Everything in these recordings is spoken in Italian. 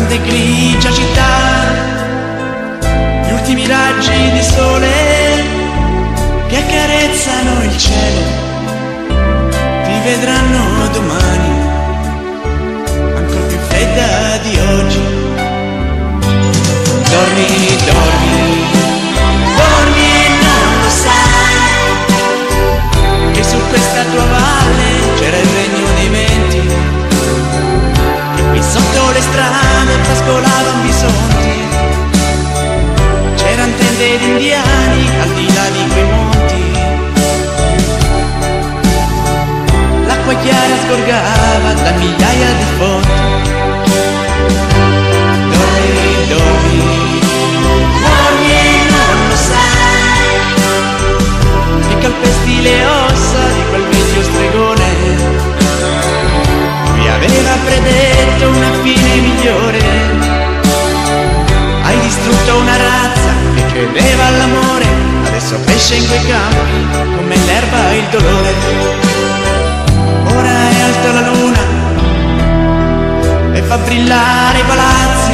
grande grigia città, gli ultimi raggi di sole che accarezzano il cielo, ti vedranno domani, ancora più fredda di oggi. Dormi, dormi, dormi e non lo sai, che su questa tua valle c'era il regno dei venti, e qui sotto le strade pascolavano bisonti, c'erano tende di indiani al di là di quei monti, l'acqua chiara sgorgava da migliaia di fonti. Dormi, dormi, dormi e non lo sai, che calpesti le ossa di quel vecchio stregone, lui aveva predetto una fine migliore. Hai distrutto una razza che credeva all'amore, adesso cresce in quei campi come l'erba il dolore. Ora è alta la luna e fa brillare i palazzi,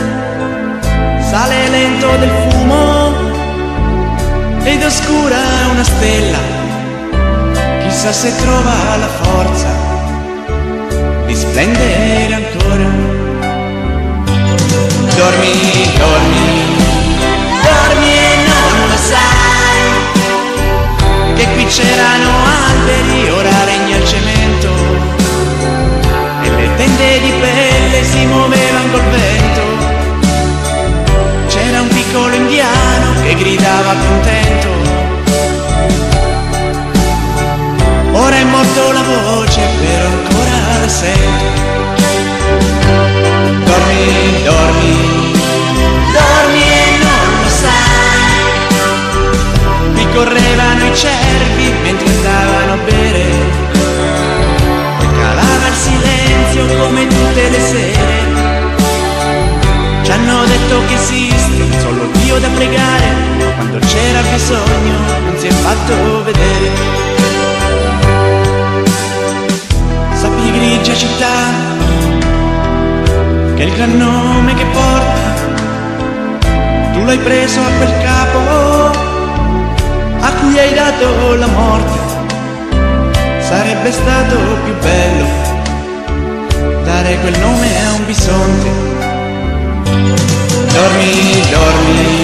sale lento del fumo ed oscura una stella, chissà se trova la forza di splendere ancora. Dormi, dormi, dormi e non lo sai, che qui c'erano alberi, ora regna il cemento, e le tende di pelle si muovevano col vento. C'era un piccolo indiano che gridava contento, ora è morto la voce, però ancora la sento. Dormi, dormi, dormi e non lo sai, qui correvano i cervi mentre andavano a bere, poi calava il silenzio come tutte le sere. Ci hanno detto che esiste solo Dio da pregare, quando c'era bisogno non si è fatto vedere. Sappi grigia città, che il gran nome che porta, tu l'hai preso a quel capo a cui hai dato la morte. Sarebbe stato più bello dare quel nome a un bisonte. Dormi, dormi,